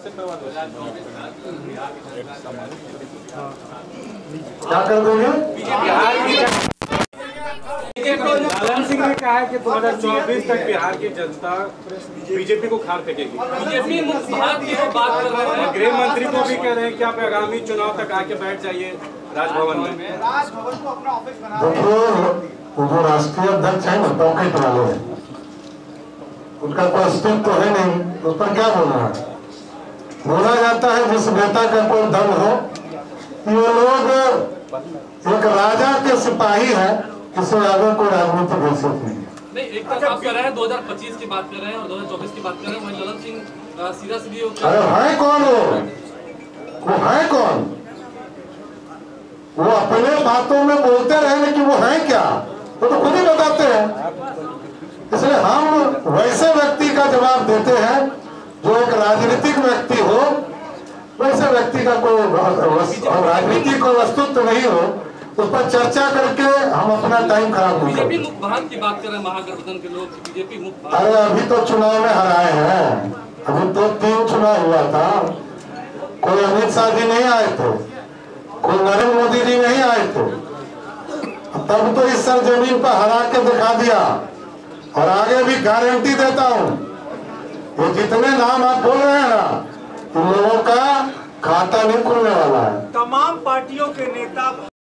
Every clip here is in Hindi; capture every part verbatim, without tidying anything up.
क्या कर देंगे? लालन सिंह ने कहा है कि दो हज़ार चौबीस तक बिहार की जनता बीजेपी को खार फेंकेगी। बीजेपी मुक्त भारत की तो बात कर रहे हैं, गृह मंत्री को भी कह रहे हैं कि आप आगामी चुनाव तक आके बैठ जाइए राजभवन में। राजभवन को अपना ऑफिस बना देखिए, जो राष्ट्रीय अध्यक्ष है ना पॉकेट वाले हैं, उनका कोई अस्तित्व तो है नहीं, उस पर क्या बोलना है? बोला जाता है जिस नेता का कोई दल हो, ये लोग एक राजा के सिपाही है, इससे आगे कोई राजनीतिक हैसियत नहीं है। नहीं, एक तरफ आप कर रहे हैं दो हज़ार पच्चीस की बात कर रहे हैं और दो हज़ार चौबीस की बात कर रहे हैं, वहीं ललन सिंह सीधा सीधी। अरे है कौन वो? वो है कौन? वो अपने बातों में बोलते रहे लेकिन वो है क्या, वो तो खुद ही बताते हैं। इसलिए हम वैसे व्यक्ति का जवाब देते हैं जो एक राजनीतिक व्यक्ति हो, वैसे व्यक्ति का कोई राजनीतिक कोई वस्तुत्व नहीं हो, उस पर चर्चा करके हम अपना टाइम खराब नहीं करते। बीजेपी मुक्त भारत की बात कर रहे हैं महागठबंधन के लोग, बीजेपी मुक्त। अरे अभी तो चुनाव में हराए हैं, अभी तो तीन चुनाव हुआ था, कोई अमित शाह जी नहीं आए थे, कोई नरेंद्र मोदी जी नहीं आए थे, तब तो इस सरजमीन पर हरा के दिखा दिया। और आगे भी गारंटी देता हूँ, ये जितने नाम आप बोल रहे हैं ना, इन लोगों का खाता नहीं खुलने वाला है। तमाम पार्टियों के नेता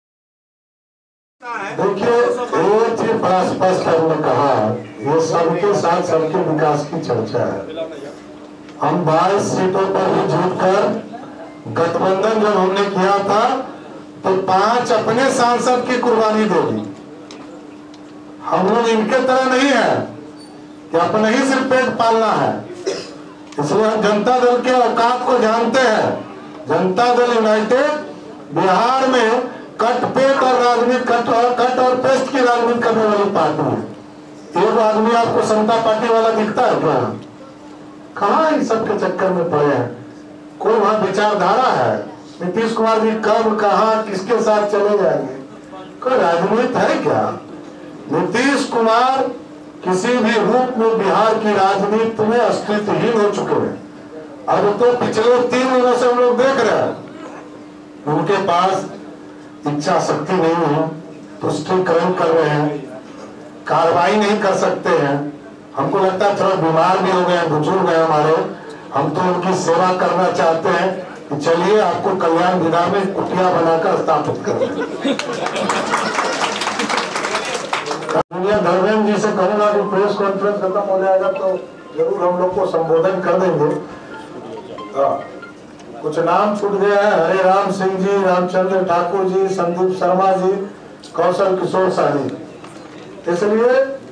देखिए, एक चीज बड़ा स्पष्ट हमने कहा, ये सबके साथ सबके विकास की चर्चा है। हम बाईस सीटों पर भी जीतकर गठबंधन जब हमने किया था तो पांच अपने सांसद की कुर्बानी देगी। हम लोग इनके तरह नहीं है कि अपने ही सिर्फ पेट पालना है, इसलिए हम जनता दल के औकात को जानते हैं। जनता दल यूनाइटेड बिहार में कट पेट और राजनीति कट और कट और पेस्ट की राजनीति करने वाली पार्टी है। एक आदमी आपको समता पार्टी वाला दिखता है क्या? कहाँ इन सब के चक्कर में पड़े हैं? कोई वहाँ विचारधारा है? नीतीश कुमार जी कब कहाँ किसके साथ चले जाएंगे? कोई राजनीति है क्या? नीतीश कुमार किसी भी रूप में बिहार की राजनीति में अस्तित्वहीन हो चुके हैं। अब तो पिछले तीन दिनों से हम लोग देख रहे हैं, उनके पास इच्छा शक्ति नहीं है, तुष्टीकरण कर रहे हैं, कार्रवाई नहीं कर सकते हैं। हमको लगता है थोड़ा बीमार भी हो गए, बुजुर्ग हैं हमारे, हम तो उनकी सेवा करना चाहते हैं कि चलिए आपको कल्याण विधा में कुटिया बनाकर स्थापित कर धर्मेंद्र जी से कहूंगा कि प्रेस कॉन्फ्रेंस खत्म हो जाएगा तो जरूर हम लोग को संबोधन कर देंगे। कुछ नाम छूट गया है, हरे राम सिंह जी, रामचंद्र ठाकुर जी, संदीप शर्मा जी, कौशल किशोर साहनी। इसलिए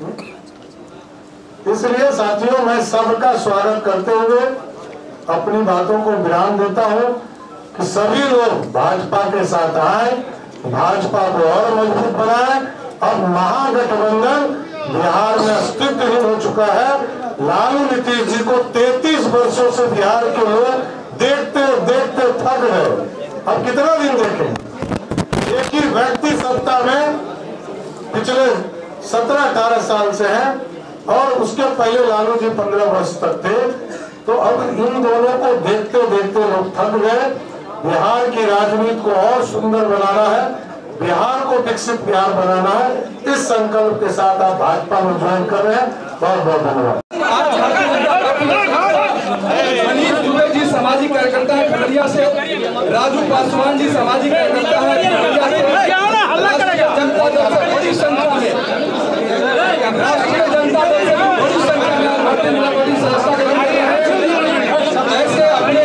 इसलिए साथियों, मैं सबका स्वागत करते हुए अपनी बातों को विराम देता हूं कि सभी लोग भाजपा के साथ आए, भाजपा को और मजबूत बनाए। अब महागठबंधन बिहार में अस्तित्वहीन हो चुका है। लालू नीतीश जी को तैतीस वर्षों से बिहार के लोग देखते देखते थक गए। अब कितना दिन देखें? एक ही व्यक्ति सत्ता में पिछले सत्रह अठारह साल से है और उसके पहले लालू जी पंद्रह वर्ष तक थे। तो अब इन दोनों को देखते देखते लोग थक गए। बिहार की राजनीति को और सुंदर बनाना है, बिहार को विकसित बिहार बनाना है। इस संकल्प के साथ आप भाजपा में ज्वाइन कर रहे हैं। बहुत बहुत धन्यवाद। अनिल दुबे जी सामाजिक कार्यकर्ता है खगड़िया से, राजू पासवान जी सामाजिक कार्यकर्ता है खगड़िया से, जनता दल से बड़ी संख्या में, राष्ट्रीय जनता दल से बड़ी संख्या में भारतीय जनता पार्टी सदस्यता ग्रहण किए हैं। ऐसे अपने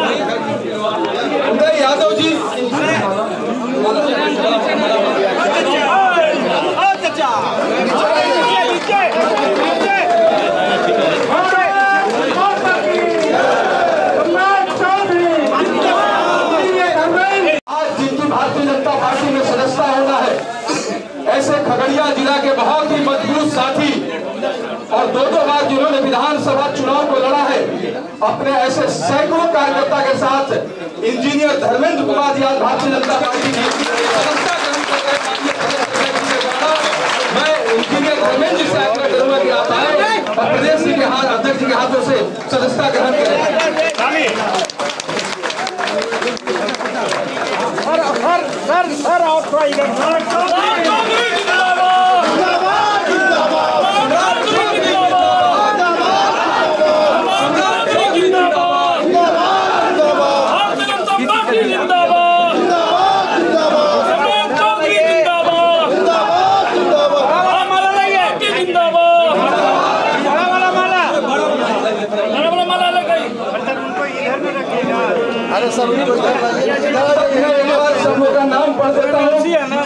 उदय यादव जी, भारतीय जनता पार्टी में सदस्यता होना है, ऐसे खगड़िया जिला के बहुत ही मजबूत साथी और दो दो बार जिन्होंने विधानसभा चुनाव को लड़ा है, अपने ऐसे सैकड़ों कार्यकर्ता के साथ इंजीनियर धर्मेंद्र कुमार जी आज भारतीय जनता पार्टी की सदस्यता ग्रहण कर रहे। मैं इंजीनियर धर्मेंद्र जी से आग्रह करूंगा कि आप आए और प्रदेश के अध्यक्ष के हाथों से सदस्यता ग्रहण करें। अरे सब एक बार सब लोग का नाम पढ़ देता हूँ।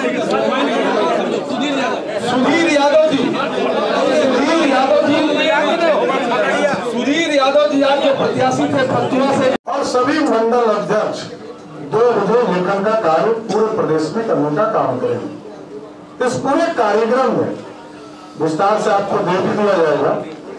सुधीर यादव जी, सुधीर यादव जी, सुधीर यादव जी आपके प्रत्याशी थे पटना से। और सभी मंडल अध्यक्ष दो बजे लेखन का कार्य पूरे प्रदेश में करने का काम करेंगे। इस पूरे कार्यक्रम में विस्तार से आपको दे भी दिया जाएगा।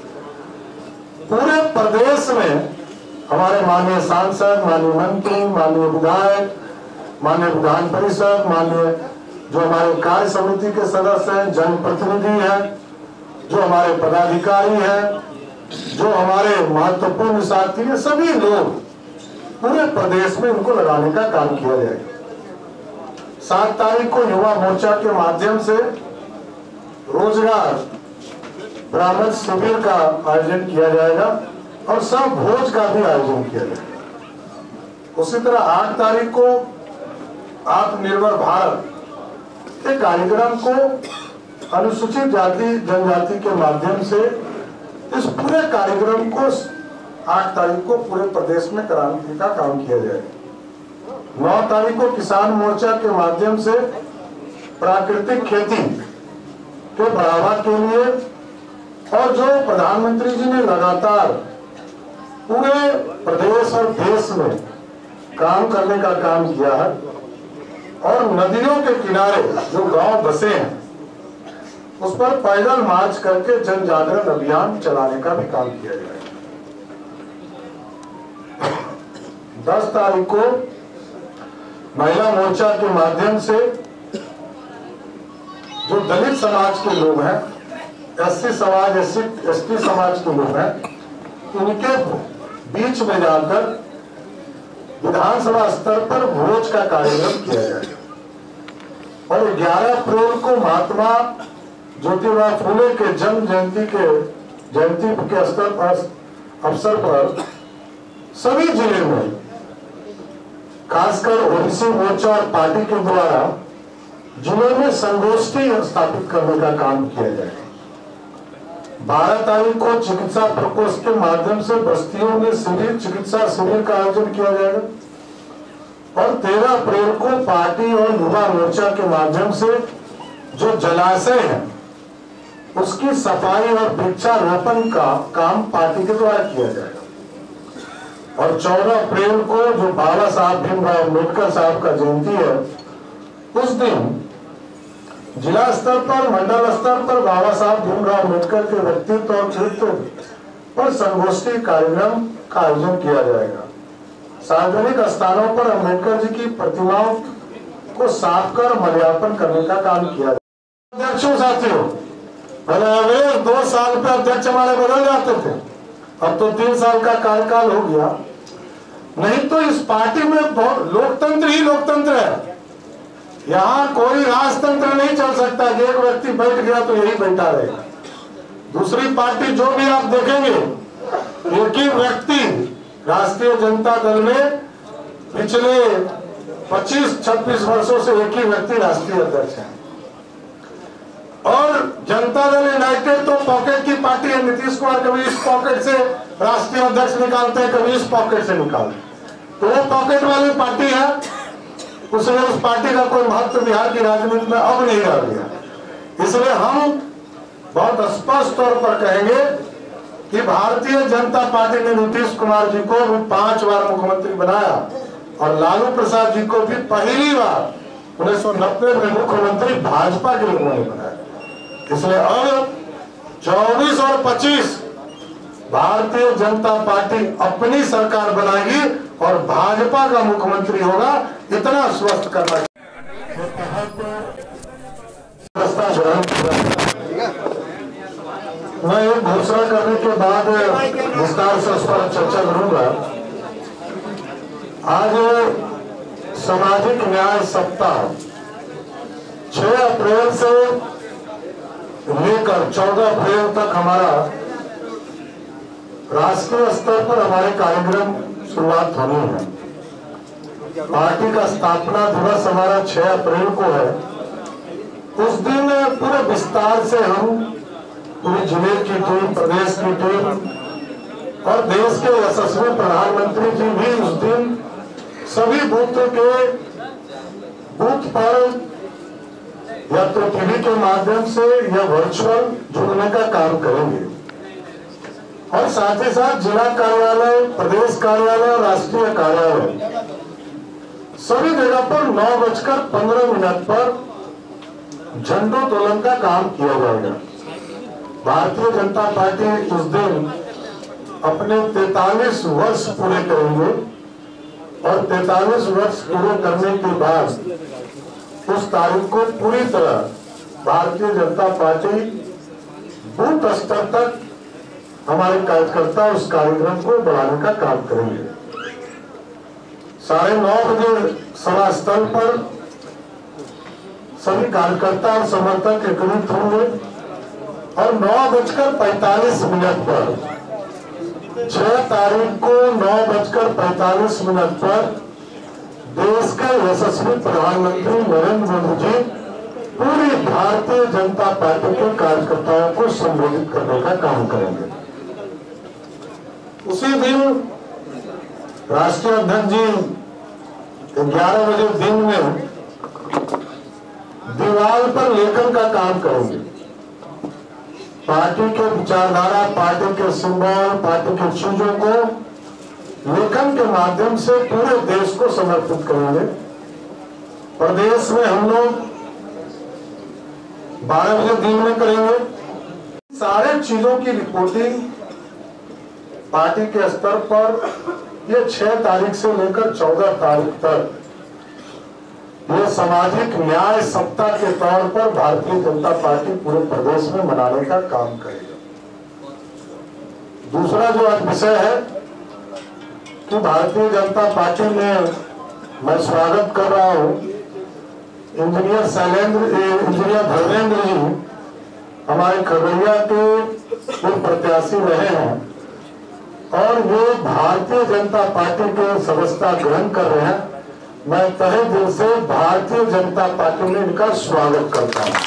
पूरे प्रदेश में हमारे माननीय सांसद, माननीय मंत्री, माननीय विधायक, माननीय विधान परिषद, माननीय जो हमारे कार्य समिति के सदस्य हैं, जनप्रतिनिधि हैं, जो हमारे पदाधिकारी हैं, जो हमारे महत्वपूर्ण साथी हैं, सभी लोग पूरे प्रदेश में इनको लगाने का काम किया जाएगा। सात तारीख को युवा मोर्चा के माध्यम से रोजगार परामर्श शिविर का आयोजन किया जाएगा और सब भोज का भी आयोजन किया जाएगा। उसी तरह आठ तारीख को आत्मनिर्भर भारत के कार्यक्रम को अनुसूचित जाति जनजाति के माध्यम से इस पूरे कार्यक्रम को आठ तारीख को पूरे प्रदेश में कराने का काम किया जाएगा। नौ तारीख को किसान मोर्चा के माध्यम से प्राकृतिक खेती के बढ़ावा के लिए और जो प्रधानमंत्री जी ने लगातार पूरे प्रदेश और देश में काम करने का काम किया है और नदियों के किनारे जो गांव बसे हैं उस पर पैदल मार्च करके जन जागरण अभियान चलाने का भी काम किया जाएगा। दस तारीख को महिला मोर्चा के माध्यम से जो दलित समाज के लोग हैं, एससी समाज, एससी एसटी समाज के लोग हैं, उनके बीच में जाकर विधानसभा स्तर पर भोज का कार्यक्रम किया जाएगा। और ग्यारह अप्रैल को महात्मा ज्योतिबा फुले के जन्म जयंती के जयंती के स्तर पर अवसर पर सभी जिले में खासकर ओबीसी मोर्चा और पार्टी के द्वारा जिले में संगोष्ठी स्थापित करने का काम किया जाएगा। बारह तारीख को चिकित्सा प्रकोष्ठ के माध्यम से बस्तियों में शिविर चिकित्सा शिविर का आयोजन किया जाएगा। और तेरह अप्रैल को पार्टी और युवा मोर्चा के माध्यम से जो जलाशय है उसकी सफाई और वृक्षारोपण का काम पार्टी के द्वारा किया जाएगा। और चौदह अप्रैल को जो बाबा साहब भीमराव अम्बेडकर साहब का जयंती है उस दिन जिला स्तर पर, मंडल स्तर पर बाबा साहब भीमराव अम्बेडकर के व्यक्तित्व और चरित्र पर संगोष्ठी कार्यक्रम का आयोजन किया जाएगा। सार्वजनिक स्थानों पर अम्बेडकर जी की प्रतिमाओं को साफ कर माल्यार्पण करने का काम किया जाएगा। अध्यक्षों साथियों, पहले दो साल पे अध्यक्ष हमारे बदल जाते थे, अब तो तीन साल का कार्यकाल हो गया। नहीं तो इस पार्टी में बहुत लोकतंत्र ही लोकतंत्र है। यहाँ कोई राजतंत्र नहीं चल सकता कि एक व्यक्ति बैठ गया तो यही बैठा रहेगा। दूसरी पार्टी जो भी आप देखेंगे, एक ही व्यक्ति राष्ट्रीय जनता दल में पिछले पच्चीस छब्बीस वर्षों से एक ही व्यक्ति राष्ट्रीय अध्यक्ष है। और जनता दल यूनाइटेड तो पॉकेट की पार्टी है। नीतीश कुमार कभी इस पॉकेट से राष्ट्रीय अध्यक्ष निकालते हैं, कभी इस पॉकेट से निकालते हैं, तो वो पॉकेट वाली पार्टी है। उसमें उस पार्टी का कोई महत्व बिहार की राजनीति में अब नहीं रह गया। इसलिए हम बहुत स्पष्ट तौर पर कहेंगे कि भारतीय जनता पार्टी ने नीतीश कुमार जी को भी पांच बार मुख्यमंत्री बनाया और लालू प्रसाद जी को भी पहली बार उन्नीस सौ नब्बे में मुख्यमंत्री भाजपा के लोगों ने बनाया। इसलिए अब चौबीस और पच्चीस भारतीय जनता पार्टी अपनी सरकार बनाएगी और भाजपा का मुख्यमंत्री होगा, इतना स्वस्थ करना मैं एक घोषणा करने के बाद विस्तार से उस पर चर्चा करूंगा। आज सामाजिक न्याय सप्ताह छह अप्रैल से लेकर चौदह अप्रैल तक हमारा राष्ट्रीय स्तर पर हमारे कार्यक्रम शुरुआत होनी है। पार्टी का स्थापना दिवस हमारा छह अप्रैल को है। उस दिन पूरे विस्तार से हम पूरे जिले की टीम, प्रदेश की टीम और देश के यशस्वी प्रधानमंत्री जी भी उस दिन सभी बूथ के बूथ पर या तो टीवी के माध्यम से या वर्चुअल जुड़ने का काम करेंगे और साथ ही साथ जिला कार्यालय, प्रदेश कार्यालय और राष्ट्रीय कार्यालय सभी जगह पर नौ बजकर पंद्रह मिनट पर झंडोत्तोलन का काम किया जाएगा। भारतीय जनता पार्टी उस दिन अपने तैतालीस वर्ष पूरे करेंगे और तैतालीस वर्ष पूरे करने के बाद उस तारीख को पूरी तरह भारतीय जनता पार्टी बूथ स्तर तक हमारे कार्यकर्ता उस कार्यक्रम को बढ़ाने का काम करेंगे। साढ़े नौ बजे सभा स्थल पर सभी कार्यकर्ता और समर्थक एकत्रित होंगे और नौ बजकर पैंतालीस मिनट पर छह तारीख को नौ बजकर पैंतालीस मिनट पर देश के यशस्वी प्रधानमंत्री नरेंद्र मोदी जी पूरी भारतीय जनता पार्टी के कार्यकर्ताओं को संबोधित करने का काम करेंगे। उसी दिन राष्ट्रीय अध्यक्ष जी ग्यारह बजे दिन में दीवार पर लेखन का काम करेंगे। पार्टी के विचारधारा, पार्टी के सिंबल, पार्टी की चीजों को लेखन के माध्यम से पूरे देश को समर्पित करेंगे। प्रदेश में हम लोग बारह बजे दिन में करेंगे। सारे चीजों की रिपोर्टिंग पार्टी के स्तर पर ये छह तारीख से लेकर चौदह तारीख तक ये सामाजिक न्याय सप्ताह के तौर पर भारतीय जनता पार्टी पूरे प्रदेश में मनाने का काम करेगा। दूसरा जो आज विषय है कि भारतीय जनता पार्टी में मैं स्वागत कर रहा हूं इंजीनियर शैलेंद्र इंजीनियर धर्मेंद्र जी हमारे खगड़िया के वो प्रत्याशी रहे हैं और वो भारतीय जनता पार्टी के सदस्यता ग्रहण कर रहे हैं। मैं तहे दिल से भारतीय जनता पार्टी में इनका स्वागत करता हूं।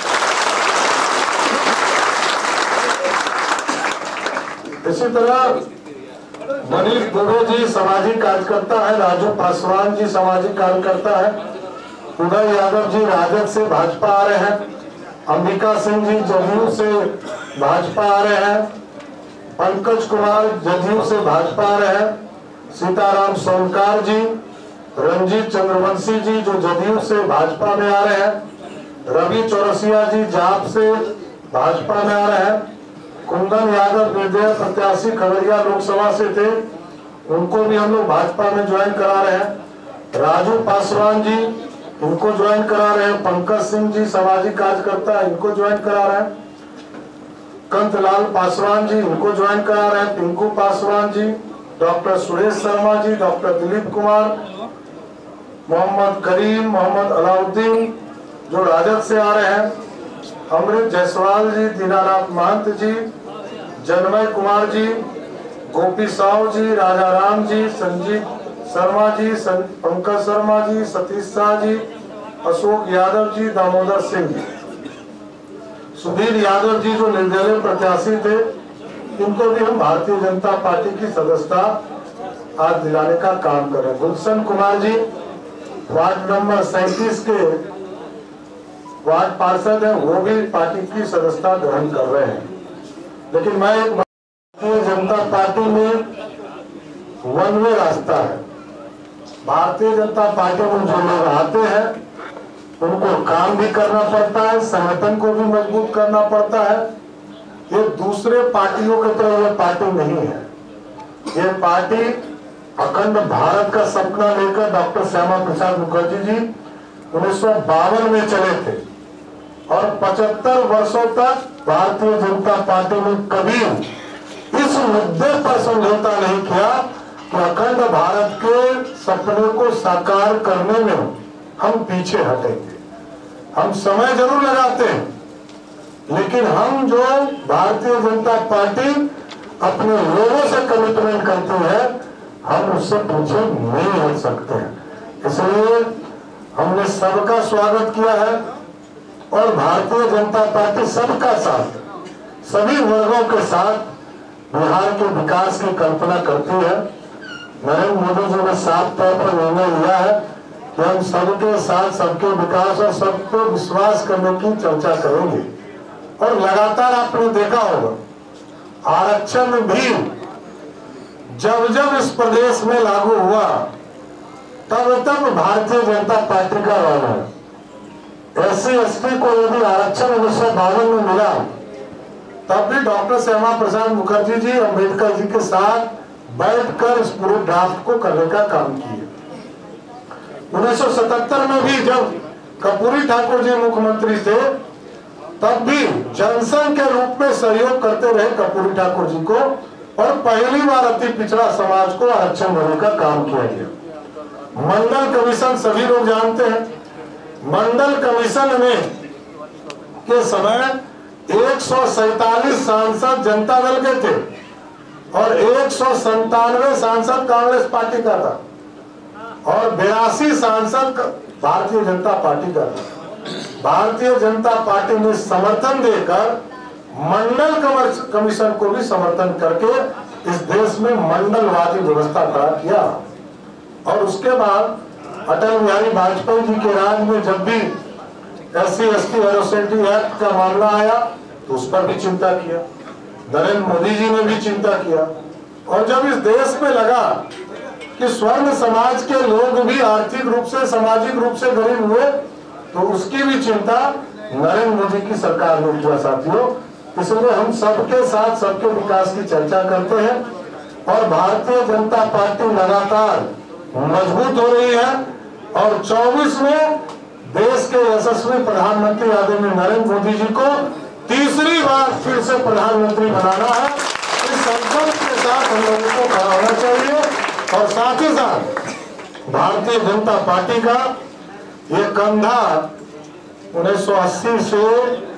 इसी तरह मनीष दुबे जी सामाजिक कार्यकर्ता है, राजू पासवान जी सामाजिक कार्यकर्ता है, उदय यादव जी राजद से भाजपा आ रहे हैं, अंबिका सिंह जी जदयू से भाजपा आ रहे हैं, पंकज कुमार जदयू से भाजपा आ रहे हैं, सीताराम सोनकार जी, रंजीत चंद्रवंशी जी जो जदयू से भाजपा में आ रहे हैं, रवि चौरसिया जी जाप से भाजपा में आ रहे हैं, कुंदन यादव निर्दलीय प्रत्याशी खगड़िया लोकसभा से थे, उनको भी हम लोग भाजपा में ज्वाइन करा रहे हैं, राजू पासवान जी इनको ज्वाइन करा रहे हैं, पंकज सिंह जी सामाजिक कार्यकर्ता इनको ज्वाइन करा रहे हैं, कंतलाल पासवान जी इनको ज्वाइन करा रहे हैं, पिंकू पासवान जी, डॉक्टर सुरेश शर्मा जी, डॉक्टर दिलीप कुमार, मोहम्मद करीम, मोहम्मद अलाउद्दीन जो राजद से आ रहे हैं, अमृत जायसवाल जी, दीनानाथ महंत जी, जनमय कुमार जी, गोपी साहू जी, राजा राम जी, संजीव शर्मा जी, पंकज शर्मा जी, सतीश शाह जी, अशोक यादव जी, दामोदर सिंह जी, सुधीर यादव जी जो निर्दलीय प्रत्याशी थे, इनको भी हम भारतीय जनता पार्टी की सदस्यता आज दिलाने का काम कर रहे हैं। गुलशन कुमार जी वार्ड नंबर सैंतीस के वार्ड पार्षद है, वो भी पार्टी की सदस्यता ग्रहण कर रहे हैं। लेकिन मैं एक भारतीय जनता पार्टी में वन वे रास्ता है। भारतीय जनता पार्टी में जो लोग आते हैं उनको काम भी करना पड़ता है, संगठन को भी मजबूत करना पड़ता है। ये दूसरे पार्टियों की तरह ये पार्टी नहीं है। ये पार्टी अखंड भारत का सपना लेकर डॉक्टर श्यामा प्रसाद मुखर्जी जी उन्नीस सौ बावन में चले थे और पचहत्तर वर्षों तक भारतीय जनता पार्टी ने कभी इस मुद्दे पर समझौता नहीं किया कि अखंड भारत के सपने को साकार करने में हम पीछे हटेंगे। हम समय जरूर लगाते हैं, लेकिन हम जो भारतीय जनता पार्टी अपने लोगों से कमिटमेंट करती है, हम उससे पीछे नहीं हट सकते हैं। इसलिए हमने सबका स्वागत किया है और भारतीय जनता पार्टी सबका साथ, सभी वर्गों के साथ बिहार के विकास की कल्पना करती है। नरेंद्र मोदी जी ने साफ तौर पर निर्णय लिया है कि हम सबके साथ सबके विकास और सबको विश्वास करने की चर्चा करेंगे। और लगातार आपने देखा होगा आरक्षण भी जब जब इस प्रदेश में लागू हुआ तब तब भारतीय जनता पार्टी का रोल है। एस सी एस टी को यदि आरक्षण उन्नीस सौ बावन में मिला तब भी डॉक्टर श्यामा प्रसाद मुखर्जी जी अम्बेडकर जी के साथ बैठकर इस पूरे ड्राफ्ट को करने का काम किए। उन्नीस सौ सतहत्तर में भी जब कर्पूरी ठाकुर जी मुख्यमंत्री थे तब भी जनसंघ के रूप में सहयोग करते रहे कर्पूरी ठाकुर जी को और पहली बार अति पिछड़ा समाज को आरक्षण देने का काम किया गया। मंडल कमीशन सभी लोग जानते हैं। मंडल कमीशन में के समय एक सौ सैतालीस सांसद जनता दल के थे और एक सौ संतानवे सांसद कांग्रेस पार्टी का था और बयासी सांसद भारतीय जनता पार्टी का था। भारतीय जनता पार्टी ने समर्थन देकर मंडल कमीशन को भी समर्थन करके इस देश में मंडलवादी व्यवस्था खड़ा किया। और उसके बाद अटल बिहारी वाजपेयी जी के राज में जब भी S C S T atrocity act का मामला आया तो उस पर भी चिंता किया। नरेंद्र मोदी जी ने भी चिंता किया। और जब इस देश में लगा कि स्वर्ण समाज के लोग भी आर्थिक रूप से सामाजिक रूप से गरीब हुए तो उसकी भी चिंता नरेंद्र मोदी की सरकार ने किया साथियों। इसलिए हम सबके साथ सबके विकास की चर्चा करते हैं और भारतीय जनता पार्टी लगातार मजबूत हो रही है और चौबीस में देश के यशस्वी प्रधानमंत्री आदरणीय नरेंद्र मोदी जी को तीसरी बार फिर से प्रधानमंत्री बनाना है। इस संकल्प के साथ हम लोगों को खड़ा होना चाहिए और साथ ही साथ भारतीय जनता पार्टी का ये कंधा उन्नीस सौ अस्सी से